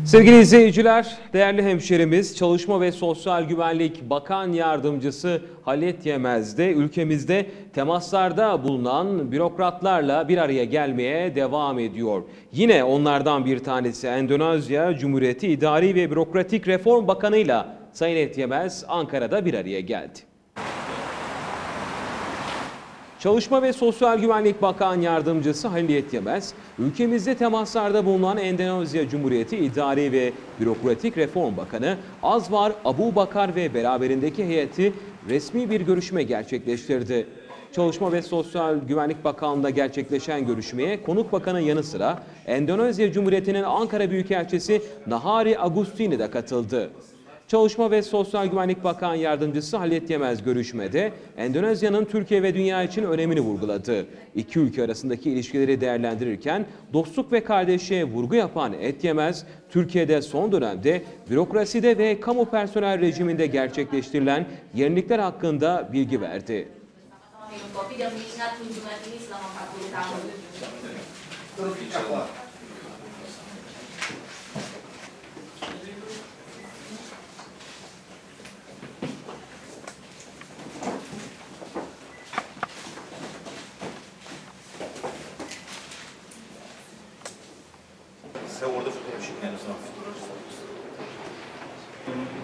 Sevgili izleyiciler, değerli hemşerimiz Çalışma ve Sosyal Güvenlik Bakan Yardımcısı Halit Yemez de ülkemizde temaslarda bulunan bürokratlarla bir araya gelmeye devam ediyor. Yine onlardan bir tanesi Endonezya Cumhuriyeti İdari ve Bürokratik Reform Bakanı ile Sayın Halit Yemez Ankara'da bir araya geldi. Çalışma ve Sosyal Güvenlik Bakan Yardımcısı Halit Yemez, ülkemizde temaslarda bulunan Endonezya Cumhuriyeti İdari ve Bürokratik Reform Bakanı Azwar Abu Bakar ve beraberindeki heyeti resmi bir görüşme gerçekleştirdi. Çalışma ve Sosyal Güvenlik Bakanlığı'nda gerçekleşen görüşmeye konuk bakanın yanı sıra Endonezya Cumhuriyeti'nin Ankara Büyükelçisi Nahari Agustini de katıldı. Çalışma ve Sosyal Güvenlik Bakan Yardımcısı Halit Yemez görüşmede Endonezya'nın Türkiye ve dünya için önemini vurguladı. İki ülke arasındaki ilişkileri değerlendirirken dostluk ve kardeşliğe vurgu yapan Halit Yemez, Türkiye'de son dönemde bürokraside ve kamu personel rejiminde gerçekleştirilen yenilikler hakkında bilgi verdi. Size orada fotoğraf çekmeniz lazım.